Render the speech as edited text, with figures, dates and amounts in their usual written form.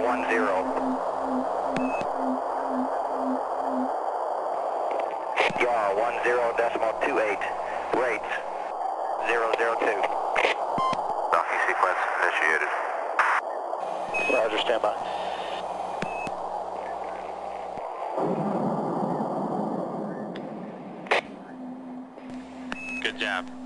10.28. Rates 002. Donkey sequence initiated. Roger, stand by. Good job.